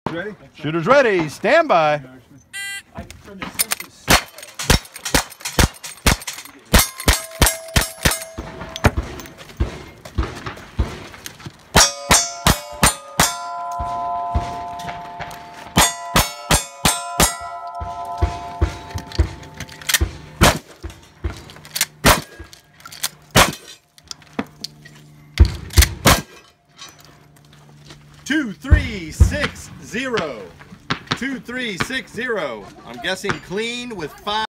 Ready? Shooters ready. Stand by. Two, 3, 6, 0. 2, 3, 6, 0. I'm guessing clean with 5.